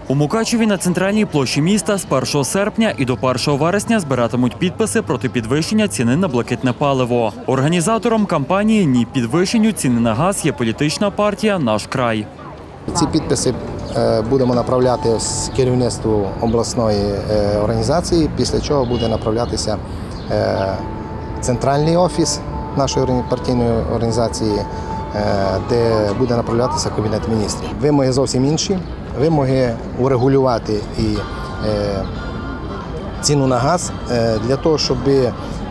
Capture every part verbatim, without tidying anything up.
У Мукачеві на центральній площі міста з першого серпня і до першого вересня збиратимуть підписи проти підвищення ціни на блакитне паливо. Організатором кампанії «Ні підвищенню ціни на газ» є політична партія «Наш край». Ці підписи будемо направляти з керівництву обласної організації, після чого буде направлятися центральний офіс нашої партійної організації, де буде направлятися Кабінет міністрів. Вимоги зовсім інші. Вимоги урегулювати і е, ціну на газ е, для того, щоб е,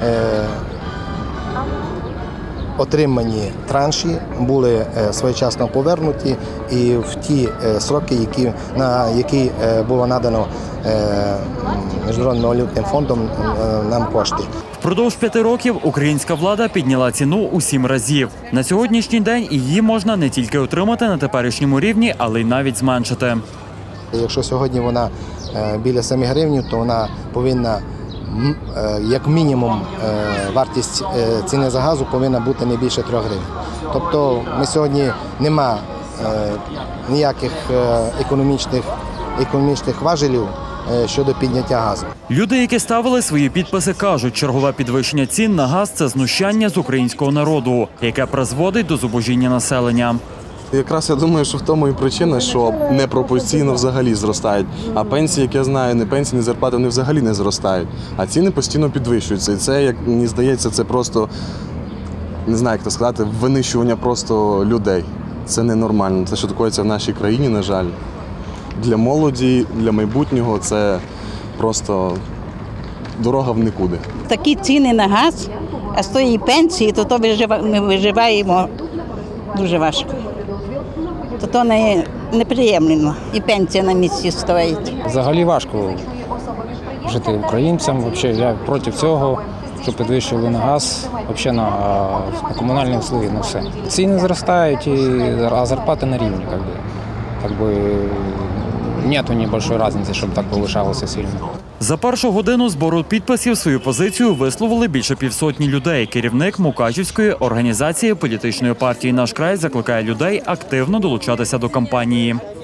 отримані транші були е, своєчасно повернуті і в ті е, сроки, які, на які е, було надано е, Міжнародним валютним фондом е, нам кошти. Впродовж п'яти років українська влада підняла ціну у сім разів. На сьогоднішній день її можна не тільки отримати на теперішньому рівні, але й навіть зменшити. Якщо сьогодні вона біля семи гривень, то вона повинна, як мінімум, вартість ціни за газу повинна бути не більше трьох гривень. Тобто ми сьогодні нема ніяких економічних, економічних важелів щодо підняття газу. Люди, які ставили свої підписи, кажуть, чергове підвищення цін на газ – це знущання з українського народу, яке призводить до зубожіння населення. Якраз я думаю, що в тому і причина, що непропорційно взагалі зростають. А пенсії, як я знаю, не пенсії, не зарплати, вони взагалі не зростають. А ціни постійно підвищуються. І це, як мені здається, це просто, не знаю, як це сказати, винищування просто людей. Це ненормально. Це, що такоїться в нашій країні, на жаль. Для молоді, для майбутнього це просто дорога в нікуди. Такі ціни на газ, а з тої пенсії, то, то ми виживаємо дуже важко. То то не, неприємно. І пенсія на місці стоїть. Взагалі важко жити українцям. Взагалі, я проти цього, що підвищували на газ, взагалі на, на комунальні услуги, на все. Ціни зростають, а зарплати на рівні. Как би. Как бы, нету небольшой разницы, щоб так повишалося сильно. За першу годину збору підписів свою позицію висловили більше півсотні людей. Керівник Мукачівської організації політичної партії «Наш край» закликає людей активно долучатися до кампанії.